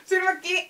Silmät kiinni.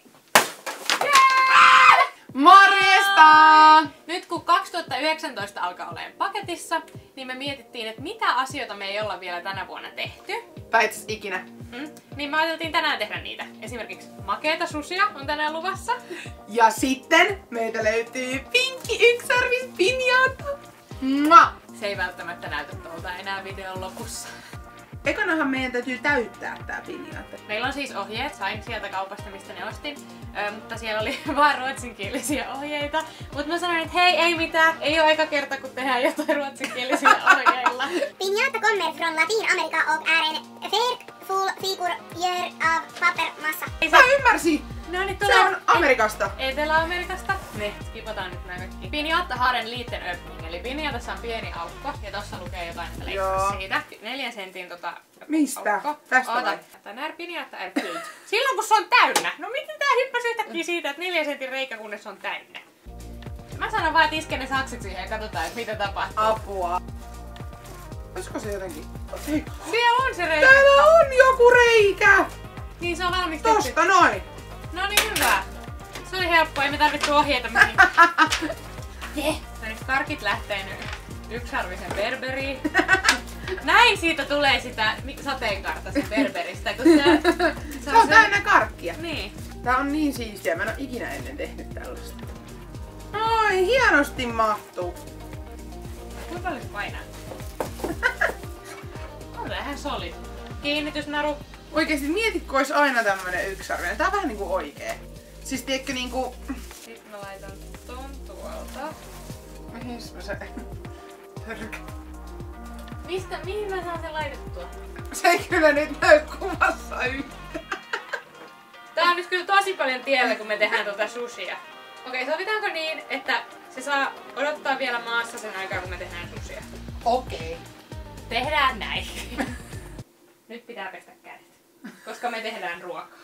Morjesta! Nyt kun 2019 alkaa olemaan paketissa, niin me mietittiin, että mitä asioita me ei olla vielä tänä vuonna tehty. Tai itse ikinä. Niin me ajateltiin tänään tehdä niitä. Esimerkiksi makeeta susia on tänään luvassa. Ja sitten meitä löytyy Pinkki Yksarvis Pinjata. Mua! Se ei välttämättä näytä tuolta enää videon lopussa. Ekanahan meidän täytyy täyttää tää pinjata. Meillä on siis ohjeet, sain sieltä kaupasta mistä ne ostin, mutta siellä oli vaan ruotsinkielisiä ohjeita. Mutta mä sanoin, että hei, ei mitään, ei oo eka kerta kun tehdään jotain ruotsinkielisillä ohjeilla. Pinjata kommer från Latinamerika och är en färgfull figur gjord av papermassa. Mä ymmärsin! No niin, Se on Amerikasta. Etelä-Amerikasta. Ne skipataan nyt nää kaikki. Pinjata har en liten öppning, eli pinjatassa on pieni aukko ja tossa lukee jotain, että leikkaa siitä. 4 sentin Mistä? aukko. Tästä vai? Tänään pinjata är fyllt. Silloin kun se on täynnä. No miten tää hyppäsi yhtäkkiä siitä, että 4 sentin reikä kunnes se on täynnä? Mä sanon vaan, että iske ne sakset siihen ja katsotaan, että mitä tapahtuu. Apua. Olisiko se jotenkin? Hei. Siellä on se reikä. Täällä on joku reikä! Niin se on valmiiksi tehty. Tosta noin! No niin, hyvä. Se oli helppoa, ei me tarvittu ohjeita mihin. No nyt karkit lähtee nyt yksarvisen berberiin. Näin siitä tulee sitä sateenkaarta sen berberistä, kun Se on täynnä karkkia. Niin. Tää on niin siistiä, mä en oo ikinä ennen tehnyt tällaista. Ai, hienosti mahtuu. Kuinka paljon se painaa? On tää ihan solid. Kiinnitysnaru. Oikeesti mietitkö ois aina tämmönen yksarvinen? Tää on vähän niinku oikee. Siis tiedätkö niinku... Sitten mä laitan ton tuolta. Mihin mä se... Mihin mä saan sen laitettua? Se ei kyllä nyt näy kuvassa yhtään. Tää on nyt kyllä tosi paljon tiellä, kun me tehdään tuota sushia. Okei, sovitaanko niin, että se saa odottaa vielä maassa sen aikaa, kun me tehdään sushia? Okei. Tehdään näin. Nyt pitää pestä kädet, koska me tehdään ruokaa.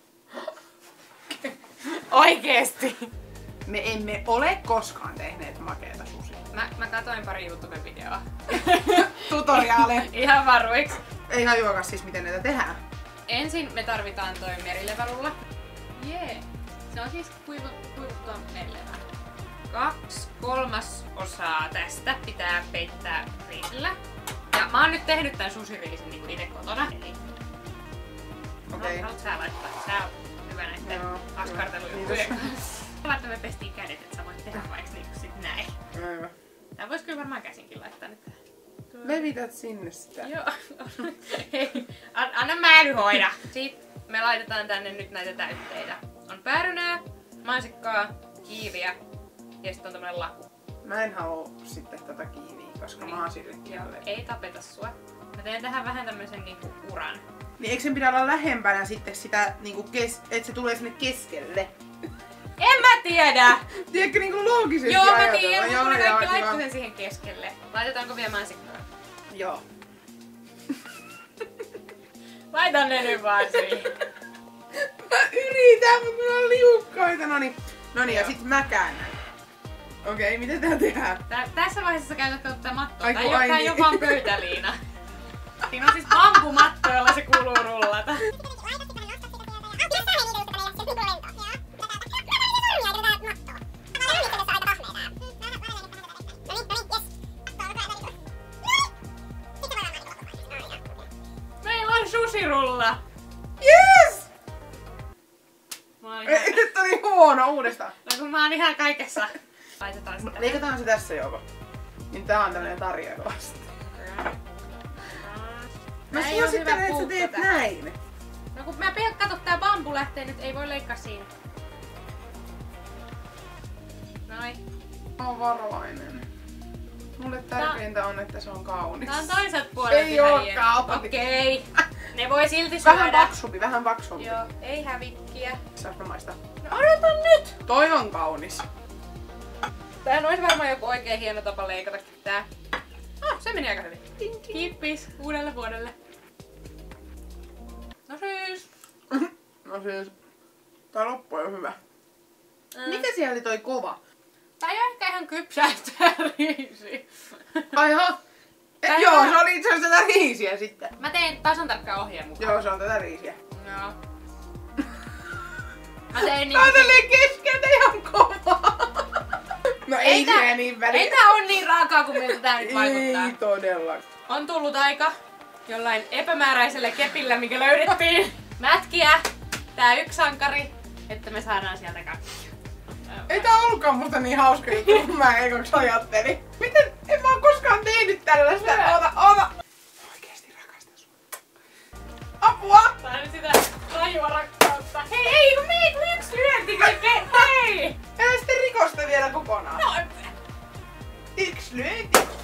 Oikeesti! Me emme ole koskaan tehneet makeeta susia. Mä katoin pari YouTube-videoa. Tutoriaale. Ihan varuiksi. Ei hajuakaan siis miten näitä tehdään. Ensin me tarvitaan toi merilevärulla. Jee. Se on siis kuivuttua merilevää. 2/3 tästä pitää peittää riisillä. Ja mä oon nyt tehnyt tän sushiriisin niinku ite kotona. Eli... Okei. Haluat sä laittaa? Sä oot hyvä näitten askartelujuttujen kanssa. Että me pestiin kädet, että sä voit tehdä vaikka niinku sit näin. Aivan. Tää vois kyllä varmaan käsinkin laittaa nyt. Levität sinne sitä. Joo. Hei, anna mä nyt hoida. Sitten me laitetaan tänne nyt näitä täytteitä. On päärynää, mansikkaa, kiiviä ja sitten on tämmönen laku. Mä en halua sitten tätä kiinni, koska mä oon sillekin alle. Ei tapeta sua. Mä teen tähän vähän tämmösen niinku uran. Niin eikö sen pidä olla lähempänä sitten sitä, niinku että se tulee sinne keskelle? En mä tiedä! Tiedätkö niinku loogisesti Joo, mä ajatella? tiedän, Joo, mutta joo, kaikki kiva. laittoi sen siihen keskelle. Laitetaanko vielä mansikkaa? Joo. Laitan ne nyt vaan siihen. Mä yritän, mutta mulla on liukkaita. Noniin, ja sit mä käännän. Okei, miten tää tehdään? Tässä vaiheessa sä käytät ottaa mattoa. Ai Tää kun ei ai oo niin. vaan pöytäliina. Siinä on siis bambumatto, jolla se kuuluu rullata. Meillä on sushirulla! Yes! Mä oon ihan... Nyt oli huono uudestaan. No kun mä oon ihan kaikessa. Laitetaan sitä. Leikataan se tässä joko. Niin tää on tämmönen tarjoilu vasta. Mä Tää ei oo suosittelen, hyvä että sä teet puukko näin. No kun mä kato, tää bambu lähtee nyt, ei voi leikkaa siinä. Noin. Mä oon varovainen. Mulle tärkeintä on, että se on kaunis. Tää on toiselta puolelta. Ei ookaan. Okei. Ne voi silti syödä. Vähän paksumpi. Joo, ei hävikkiä. Saanko mä maistaa? No odota nyt! Toi on kaunis. Tää olisi varmaan joku oikein hieno tapa leikata tää. Se meni aika hyvin. Kippis uudelle vuodelle. No siis. No siis. Tää loppu on jo hyvä. Mikä siellä oli toi kova? Tää ei oo ehkä ihan kypsää tää riisi. Aiha. Tää Joo, on- se oli itse asiassa tätä riisiä sitten. Mä tein tasan tarkkaan ohjeen mukaan. Joo, se on tätä riisiä. Joo. Mä tein Tää on tälleen keskeltä ihan kovaa. No ei tää- se niin väliä. Ei tää on niin raakaa kuin miltä tää nyt vaikuttaa. Ei todella. On tullut aika jollain epämääräisellä kepillä, mikä löydettiin, mätkiä tää yksi sankari, että me saadaan sieltä kaikki. Ei tää ollutkaan musta niin hauska juttu, kun mä ekaksi ajattelin. Miten? En mä oo koskaan tehnyt tällaista. Oota. Oikeesti rakastan sua. Apua! Tää on nyt sitä rajua rakkautta. Hei, kun meitä on yksi lyönti kaikkeen. Hei! Älä sitten rikosta vielä kokonaan. No, Yksi lyönti.